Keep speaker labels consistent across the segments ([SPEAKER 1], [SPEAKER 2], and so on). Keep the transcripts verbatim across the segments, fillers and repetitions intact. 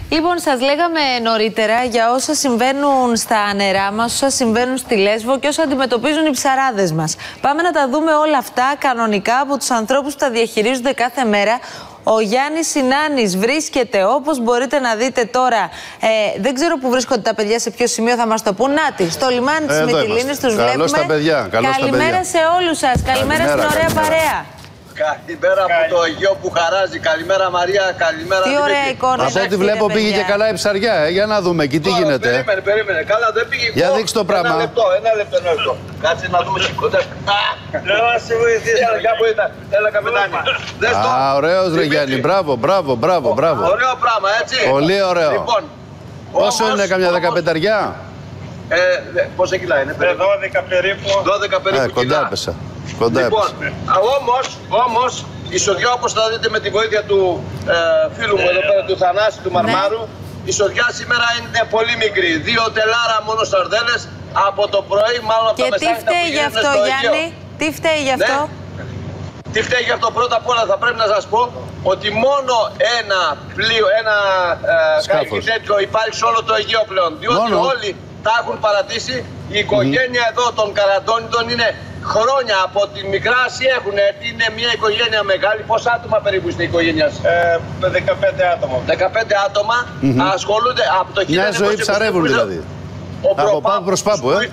[SPEAKER 1] Λοιπόν, σας λέγαμε νωρίτερα για όσα συμβαίνουν στα νερά μας, όσα συμβαίνουν στη Λέσβο και όσα αντιμετωπίζουν οι ψαράδες μας. Πάμε να τα δούμε όλα αυτά κανονικά από τους ανθρώπους που τα διαχειρίζονται κάθε μέρα. Ο Γιάννης Συνάνης βρίσκεται, όπως μπορείτε να δείτε τώρα, ε, δεν ξέρω που βρίσκονται τα παιδιά, σε ποιο σημείο θα μας το πούν. Νάτι, στο λιμάνι της Μυτιλήνης τους βλέπουμε.
[SPEAKER 2] Καλώς τα παιδιά. Καλώς
[SPEAKER 1] Καλημέρα
[SPEAKER 2] τα παιδιά.
[SPEAKER 1] σε όλους σας. Καλημέρα, καλημέρα στην ωραία καλημέρα. παρέα.
[SPEAKER 3] Καλημέρα από το Αιγαίο που χαράζει. Καλημέρα Μαρία, καλημέρα.
[SPEAKER 1] Τι ωραία εικόνα.
[SPEAKER 2] Από ό,τι βλέπω πήγε και καλά η ψαριά. Ε. Για να δούμε εκεί τι
[SPEAKER 3] Τώρα,
[SPEAKER 2] γίνεται.
[SPEAKER 3] Περίμενε, περίμενε. Καλά δεν πήγε.
[SPEAKER 2] Για δείξτε το πράγμα.
[SPEAKER 3] Ένα λεπτό, ένα λεπτό, ένα λεπτό. Κάτσε να δούμε κοντά. Δεν μας βοηθήσει. Έλα, κάπου ήταν. Έλα, καπετάνι.
[SPEAKER 2] Α, ωραίος ρε Γιάννη. Μπράβο, μπράβο, μπράβο, μπράβο.
[SPEAKER 3] Ωραίο πράγμα, έτσι.
[SPEAKER 2] Πολύ ωραίο.
[SPEAKER 3] Λοιπόν,
[SPEAKER 2] πόσο είναι, καμιά δεκαπενταριά?
[SPEAKER 3] Ε, πόσα κιλά είναι, περίπου?
[SPEAKER 4] δώδεκα περίπου.
[SPEAKER 3] δώδεκα περίπου
[SPEAKER 2] ε, κοντά έπεσα. Κοντά
[SPEAKER 3] λοιπόν,
[SPEAKER 2] έπεσα.
[SPEAKER 3] όμως, όμως, η σοδιά, όπως θα δείτε με τη βοήθεια του ε, φίλου μου εδώ πέρα, του Θανάση, του Μαρμάρου, η σοδιά σήμερα είναι πολύ μικρή. Δύο τελάρα μόνο σαρδέλες από το πρωί, μάλλον από
[SPEAKER 1] και
[SPEAKER 3] τα μεσάνυχτα.
[SPEAKER 1] Και τι φταίει γι' αυτό, Γιάννη, τι φταίει γι' αυτό?
[SPEAKER 3] Ναι. Τι φταίει γι' αυτό? Πρώτα απ' όλα θα πρέπει να σας πω ότι μόνο ένα πλοίο, ένα ε, κάτι τέτοιο υπάρχει σε όλο το Αιγαίο πλέον. Διότι μόνο. όλοι τα έχουν παρατήσει. Η οικογένεια mm. εδώ των Καραντώνητων είναι χρόνια από τη Μικρά Ασία έχουν έρθει. Είναι μια οικογένεια μεγάλη. Πόσα άτομα περίπου στην οικογένειά σας?
[SPEAKER 4] Ε, δεκαπέντε άτομα.
[SPEAKER 3] δεκαπέντε άτομα mm-hmm. ασχολούνται από το χίλια εννιακόσια είκοσι.
[SPEAKER 2] Μια ζωή ψαρεύουν δηλαδή.
[SPEAKER 3] Ο
[SPEAKER 2] από πάπου προς πάπου, ε.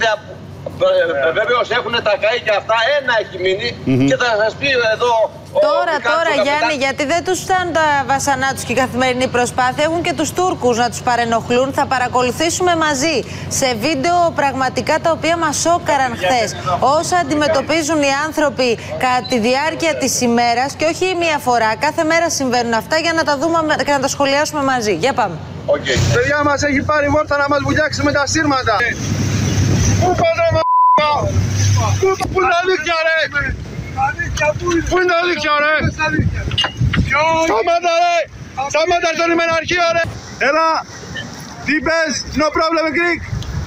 [SPEAKER 3] Ε, Βεβαίως έχουν τα καεί και αυτά, ένα έχει μείνει mm-hmm. και θα σας πει εδώ.
[SPEAKER 1] Τώρα, τώρα Γιάννη, γιατί δεν τους φτάνουν τα βασανά τους και η καθημερινή προσπάθεια, έχουν και τους Τούρκους να τους παρενοχλούν. Θα παρακολουθήσουμε μαζί σε βίντεο πραγματικά τα οποία μας σόκαραν χθες. Όσα αντιμετωπίζουν οι άνθρωποι κατά τη διάρκεια της ημέρας και όχι μία φορά. Κάθε μέρα συμβαίνουν αυτά για να τα δούμε και να τα σχολιάσουμε μαζί. Για πάμε.
[SPEAKER 3] Okay.
[SPEAKER 4] Παιδιά μας έχει πάρει βόρτα να μας βουλιάξει με τα σύρματα. Πού πάνε μα***? Πού είναι τα αλήθεια ρε? Πού είναι τα αλήθεια ρε? Στάματα ρε! Στάματα στο λιμεναρχείο ρε! Έλα! Τι πες? No problem Greek!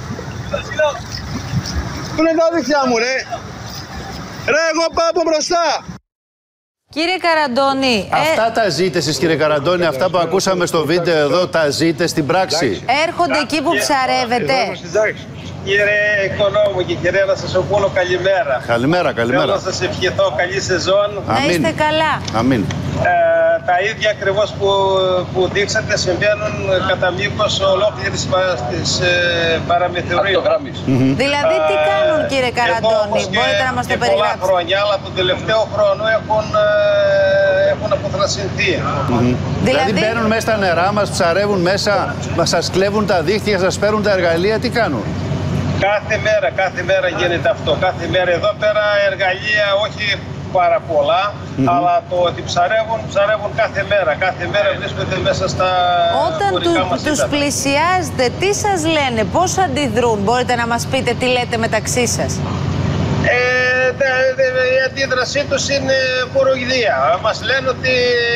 [SPEAKER 4] Πού είναι τα αλήθεια μου ρε? Ρε εγώ πάω από μπροστά!
[SPEAKER 1] Κύριε Καραντώνη...
[SPEAKER 2] Αυτά
[SPEAKER 1] ε...
[SPEAKER 2] τα ζείτε εσείς κύριε Καραντώνη, αυτά που ακούσαμε στο βίντεο εδώ, τα ζείτε στην πράξη?
[SPEAKER 1] Έρχονται εκεί που ψαρεύετε?
[SPEAKER 4] Κύριε Οικονόμου και κυρία να σας οπώνω καλημέρα.
[SPEAKER 2] Καλημέρα, καλημέρα.
[SPEAKER 4] Θέλω να σας ευχηθώ καλή σεζόν.
[SPEAKER 1] Να είστε καλά.
[SPEAKER 2] Αμήν.
[SPEAKER 4] Ε, τα ίδια ακριβώς που, που δείξατε συμβαίνουν κατά μήκος ολόκληρης της ε, παραμεθορίου.
[SPEAKER 2] Mm-hmm.
[SPEAKER 1] Δηλαδή τι κάνουν κύριε Καραντώνη, μπορείτε να μας το περιγράψετε?
[SPEAKER 4] Πολλά χρόνια, αλλά τον τελευταίο χρόνο έχουν, ε, έχουν αποθρασινθεί.
[SPEAKER 2] Mm-hmm. Δηλαδή... δηλαδή μπαίνουν μέσα στα νερά μας, ψαρεύουν μέσα, μας σας κλέβουν τα δίχτυα, σας παίρνουν τα εργαλεία, τι κάνουν?
[SPEAKER 4] Κάθε μέρα, κάθε μέρα γίνεται αυτό. Κάθε μέρα εδώ πέρα εργαλεία, όχι πάρα πολλά, mm-hmm. αλλά το ότι ψαρεύουν, ψαρεύουν κάθε μέρα. Κάθε μέρα βρίσκονται μέσα στα
[SPEAKER 1] Όταν του,
[SPEAKER 4] μας
[SPEAKER 1] τους
[SPEAKER 4] ύδατα.
[SPEAKER 1] πλησιάζετε, τι σας λένε, πώς αντιδρούν, μπορείτε να μας πείτε τι λέτε μεταξύ σας?
[SPEAKER 4] Ε, δε, δε, η αντίδρασή τους είναι κοροϊδία. Μας λένε ότι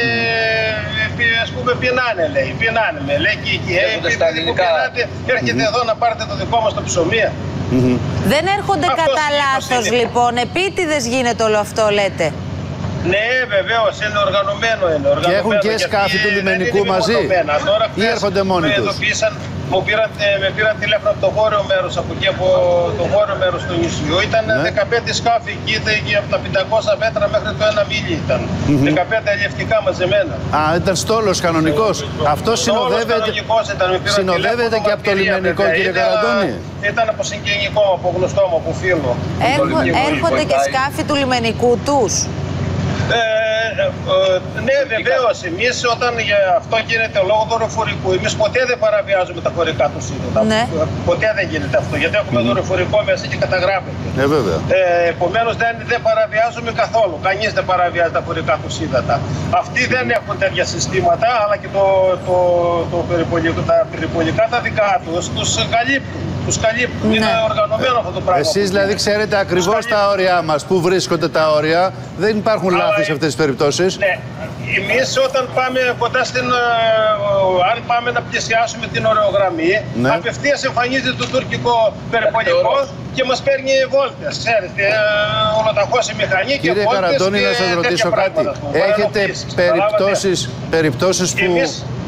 [SPEAKER 4] ας πούμε πεινάνε, λέει, πεινάνε με, λέει και εκεί, πεινάτε, έρχεται εδώ να πάρετε το δικό μας το ψωμί.
[SPEAKER 2] Mm-hmm.
[SPEAKER 1] Δεν έρχονται
[SPEAKER 4] αυτός
[SPEAKER 1] κατά λάθος λοιπόν, επίτηδες γίνεται όλο αυτό λέτε?
[SPEAKER 4] Ναι, βεβαίως, είναι οργανωμένο. Είναι οργανωμένο
[SPEAKER 2] και έχουν και σκάφη του λιμενικού μαζί
[SPEAKER 4] τώρα,
[SPEAKER 2] ή έρχονται μόνοι
[SPEAKER 4] με
[SPEAKER 2] τους?
[SPEAKER 4] Μου πήραν, με πήραν τηλέφωνο από το βόρειο μέρος, από εκεί από το βόρειο μέρος του νησιού. Ήταν ναι. δεκαπέντε σκάφη εκεί, από τα πεντακόσια μέτρα μέχρι το ένα μίλι ήταν. Mm-hmm. δεκαπέντε αλλιευτικά μαζεμένα. Α,
[SPEAKER 2] ήταν στόλος κανονικός. Αυτό συνοδεύεται,
[SPEAKER 4] ήταν,
[SPEAKER 2] συνοδεύεται και από το λιμενικό,
[SPEAKER 4] βέβαια.
[SPEAKER 2] κύριε Καραντώνη?
[SPEAKER 4] Ήταν από συγγενικό, από γνωστό μου, από φίλο.
[SPEAKER 1] Έρχο, έρχονται και σκάφη του λιμενικού τους?
[SPEAKER 4] Ε, ε, ε, ναι, βεβαίως. Εμείς όταν αυτό γίνεται λόγω δορυφορικού, εμείς ποτέ δεν παραβιάζουμε τα χωρικά του ύδατα.
[SPEAKER 1] Ναι.
[SPEAKER 4] Ποτέ δεν γίνεται αυτό, γιατί έχουμε mm. δορυφορικό μέσα και καταγράφεται.
[SPEAKER 2] Ε, βέβαια.
[SPEAKER 4] Ε, επομένως δεν, δεν παραβιάζουμε καθόλου. Κανείς δεν παραβιάζει τα χωρικά του ύδατα. Αυτοί δεν έχουν τέτοια συστήματα, αλλά και το, το, το, το περιπολικό, τα περιπολικά τα δικά τους τους καλύπτουν. Τους καλύπτουν. Ναι. Είναι οργανωμένο αυτό το πράγμα.
[SPEAKER 2] Εσείς δηλαδή ξέρετε ακριβώς τα όρια μας, πού βρίσκονται τα όρια. Δεν υπάρχουν λάθη σε αυτές τις περιπτώσεις.
[SPEAKER 4] Ναι. Εμείς όταν πάμε κοντά στην, αν πάμε να πλησιάσουμε την ορεογραμμή, ναι. απευθείας εμφανίζεται το τουρκικό περιπολικό και μας παίρνει βόλτες. Ξέρετε, ολοταχώς η μηχανή και βόλτες.
[SPEAKER 2] Κύριε Καραντώνη, να σας ρωτήσω κάτι. Έχετε περιπτώσεις, περιπτώσεις που...
[SPEAKER 4] Εμείς,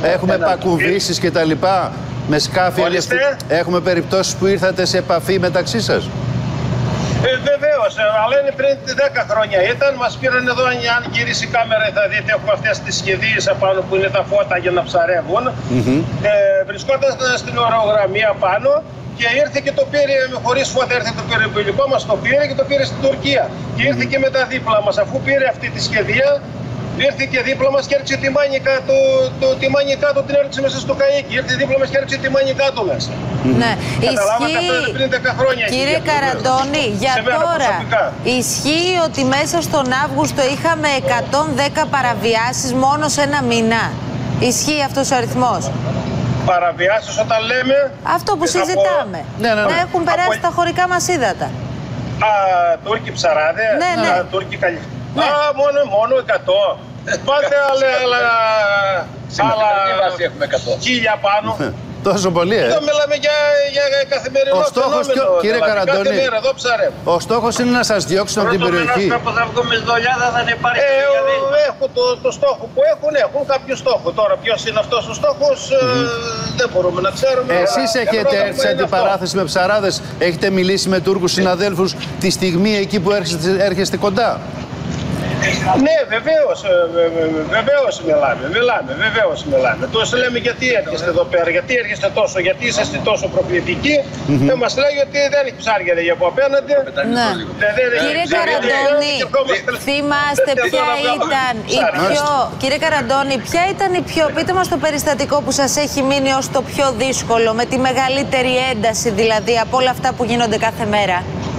[SPEAKER 2] Έχουμε πακουβήσεις και τα λοιπά με σκάφη. Έχουμε περιπτώσεις που ήρθατε σε επαφή μεταξύ σας?
[SPEAKER 4] Ε, Βεβαίως, αλλά είναι πριν δέκα χρόνια ήταν. Μας πήραν εδώ, αν γυρίσει η κάμερα θα δείτε, έχουμε αυτές τις σχεδίες απάνω που είναι τα φώτα για να ψαρεύουν. Mm-hmm. ε, βρισκόταν στην ορογραμμία πάνω και ήρθε και το πήρε χωρίς φώτα, ήρθε το περιπολικό μας, το πήρε και το πήρε στην Τουρκία. Και ήρθε και με τα δίπλα μας, αφού πήρε αυτή τη σχεδία, ήρθε και δίπλα μας και έριξε τη μάνη κάτω, το, τη μάνη κάτω την έριξε μέσα στο καίκι. Ήρθε δίπλα μας και έριξε τη μάνη κάτω μέσα.
[SPEAKER 1] Ναι, ισχύει,
[SPEAKER 4] πριν δέκα χρόνια.
[SPEAKER 1] Κύριε Καραντώνη, για τώρα, ισχύει ότι μέσα στον Αύγουστο είχαμε εκατόν δέκα παραβιάσεις μόνο σε ένα μήνα? Ισχύει αυτός ο αριθμός?
[SPEAKER 4] Παραβιάσεις όταν λέμε...
[SPEAKER 1] Αυτό που συζητάμε,
[SPEAKER 2] από... ναι, ναι, ναι.
[SPEAKER 1] να έχουν περάσει από... τα χωρικά μας ύδατα.
[SPEAKER 4] Α, Τούρκοι ψαράδε,
[SPEAKER 1] ναι, ναι.
[SPEAKER 4] Α, Τούρκοι καλυ... ναι. Α, μόνο, μόνο εκατό. Πάτε άλλα, άλλα, άλλα
[SPEAKER 3] έχουμε εκατό.
[SPEAKER 4] Χίλια πάνω.
[SPEAKER 2] Τόσο πολύ, ε.
[SPEAKER 4] Εδώ μιλάμε για, για καθημερινό
[SPEAKER 2] ο στόχος,
[SPEAKER 4] φαινόμενο.
[SPEAKER 2] Κύριε
[SPEAKER 4] δηλαδή,
[SPEAKER 2] Καραντώνη,
[SPEAKER 4] κάθε μέρα εδώ ψαρεύω.
[SPEAKER 2] Ο στόχος είναι να σας διώξουν από την περιοχή.
[SPEAKER 5] Πρώτο θα βγούμε στη δουλειά δεν υπάρχει.
[SPEAKER 4] Ε, έχουν το, το στόχο που έχουν, έχουν κάποιο στόχο. Τώρα ποιος είναι αυτός ο στόχος, mm-hmm. ε, δεν μπορούμε να ξέρουμε.
[SPEAKER 2] Εσείς έχετε έρθει σε αντιπαράθεση με ψαράδες, έχετε μιλήσει με Τούρκους συναδέλφους τη στιγμή εκεί που έρχεστε, έρχεστε κοντά?
[SPEAKER 4] Ναι, βεβαίως, βεβαίως μιλάμε, μιλάμε, βεβαίως μιλάμε. Τους λέμε γιατί έρχεστε εδώ πέρα, γιατί έρχεστε τόσο, γιατί είσαστε τόσο προκλητικοί. Mm-hmm. Και μας λέει ότι δεν έχει ψάρια λέει, από απέναντι.
[SPEAKER 1] Ναι. Κύριε Καραντώνη, θυμάστε ποια ήταν η πιο... Κύριε Καραντώνη, ποια ήταν η πιο... Πείτε μας το περιστατικό που σας έχει μείνει ως το πιο δύσκολο, με τη μεγαλύτερη ένταση δηλαδή από όλα αυτά που γίνονται κάθε μέρα?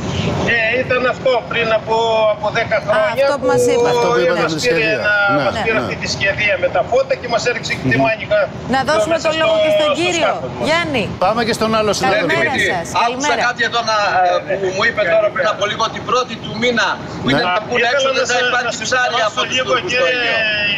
[SPEAKER 4] Ε, ήταν αυτό πριν από, από δέκα χρόνια.
[SPEAKER 1] Α, αυτό που μας είπα.
[SPEAKER 2] Αυτό που είπατε
[SPEAKER 4] μας πήρε, ένα,
[SPEAKER 2] ναι,
[SPEAKER 4] μας πήρε
[SPEAKER 2] ναι.
[SPEAKER 4] αυτή τη σχεδία με τα φώτα και μας έριξε και τη μάνικα.
[SPEAKER 1] Να δώσουμε το λόγο και στον κύριο Γιάννη.
[SPEAKER 2] Πάμε και στον άλλο συνάδελφο.
[SPEAKER 1] Καλημέρα σας.
[SPEAKER 3] Άκουσα κάτι εδώ να, που μου είπε τώρα πριν από λίγο την πρώτη του μήνα που ήταν τα πουλά έξω, δεν θα υπάρχει ψάρια από τους Τούρκους στο Αιγαίο.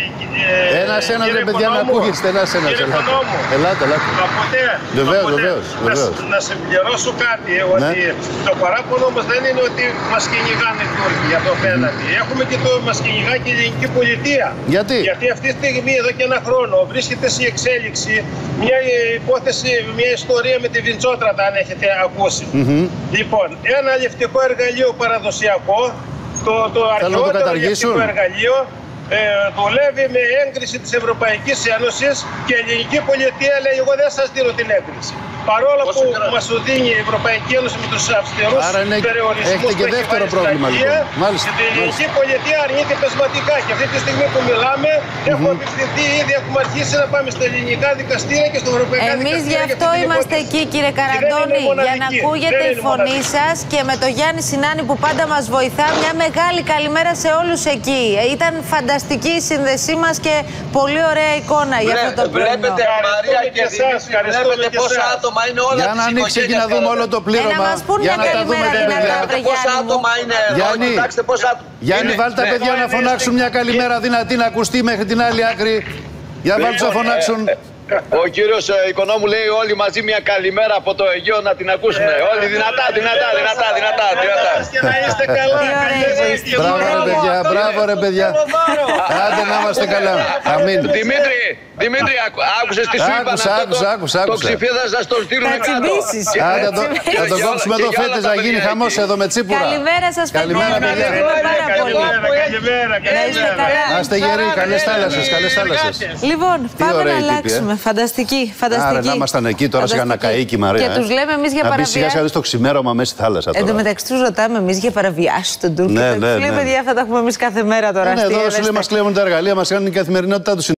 [SPEAKER 2] Ένας ένας ρε παιδιά να ακούγεστε, ένας ένας. Ελάτε, ελάτε. Βεβαίως, βεβαίως.
[SPEAKER 4] Να συμπληρώσω κάτι, ότι το παράπονο μας δεν είναι ότι μας κυνηγάνε οι Τούρκοι για το απέναντι. Έχουμε και το μας κυνηγά και η ελληνική πολιτεία.
[SPEAKER 2] Γιατί?
[SPEAKER 4] Γιατί αυτή τη στιγμή εδώ και ένα χρόνο βρίσκεται σε εξέλιξη μια υπόθεση, μια ιστορία με τη Βιντσότρατα, αν έχετε ακούσει. Mm-hmm. Λοιπόν, ένα αλλιευτικό εργαλείο παραδοσιακό, το, το αρχαιότερο αλλιευτικό εργαλείο, Ε, δουλεύει με έγκριση της Ευρωπαϊκής Ένωσης και η ελληνική πολιτεία λέει εγώ δεν σας δίνω την έγκριση. Παρόλο που μας το δίνει η Ευρωπαϊκή Ένωση με τους αυστηρούς περιορισμούς που έχει βάλει στα αρχεία, η ελληνική πολιτεία αρνείται πεσματικά και αυτή τη στιγμή που μιλάμε mm-hmm. έχουμε απευθυνθεί ήδη, έχουμε αρχίσει να πάμε στα ελληνικά δικαστήρια και στο ευρωπαϊκά
[SPEAKER 1] Εμείς
[SPEAKER 4] δικαστήρια.
[SPEAKER 1] Εμείς γι' αυτό είμαστε εκεί κύριε Καραντώνη, για να ακούγεται η φωνή σας και με το Γιάννη Σινάνη που πάντα μας βοηθά. Μια μεγάλη καλημέρα σε όλους εκεί. Ήταν φανταστική η σύνδεσή μας και πολύ ωραία εικόνα για αυτό το πρωινό.
[SPEAKER 3] Βλέπετε Μαρία και Δημήτρη, βλέπετε πόσα άτομα είναι όλα
[SPEAKER 2] για να ανοίξει και να δούμε όλο το πλήρωμα.
[SPEAKER 1] Ε, να μας πούν μια καλημέρα δυνατά,
[SPEAKER 3] πόσα άτομα είναι εδώ, κοιτάξτε πόσα άτομα.
[SPEAKER 2] Γιάννη, βάλτε τα παιδιά να φωνάξουν μια καλημέρα δυνατή να ακουστεί μέχρι την άλλη άκρη. Για βάλτε να φωνάξουν.
[SPEAKER 3] Ο κύριος Οικονόμου λέει όλοι μαζί μια καλημέρα από το Αιγαίο να την ακούσουμε. Όλοι δυνατά, δυνατά, δυνατά, δυνατά, δυνατά.
[SPEAKER 4] Και να είστε καλά.
[SPEAKER 2] Μπράβο ρε παιδιά, μπράβο ρε παιδιά. Άντε να είμαστε καλά. Αμήν.
[SPEAKER 3] Δημήτρη, Δημήτρη, άκουσες τι σου είπα?
[SPEAKER 2] Άκουσα, άκουσα, άκουσα.
[SPEAKER 3] Το ξηφίδα να στο στείλουν
[SPEAKER 1] κάτω.
[SPEAKER 2] Θα τον κόψουμε εδώ φέτες να γίνει χαμός εδώ με τσίπουρα.
[SPEAKER 1] Καλημέρα σας παιδιά.
[SPEAKER 2] Καλημέρα παιδιά. Να είστε γεροί, καλές θάλασσες, καλές θάλασσες.
[SPEAKER 1] Λοιπόν, πάμε να αλλάξουμε. Φανταστική, φανταστική.
[SPEAKER 2] Άρα να ήμασταν εκεί τώρα σε ένα καΐκι, Μαρία.
[SPEAKER 1] Και τους λέμε εμείς για παραβιάσεις.
[SPEAKER 2] Να μπει σιγά σιγά στο ξημέρωμα μέσα στη θάλασσα.
[SPEAKER 1] Εν τω μεταξύ τους ρωτάμε εμείς για παραβιάσεις των Τούρκων.
[SPEAKER 2] Ναι, ναι, ναι.
[SPEAKER 1] Παιδιά, θα τα έχουμε εμείς κάθε μέρα τώρα.
[SPEAKER 2] Ναι, εδώ σου λέει μας κλέβουν τα εργαλεία, μας κάνουν η καθημερινότητά τους.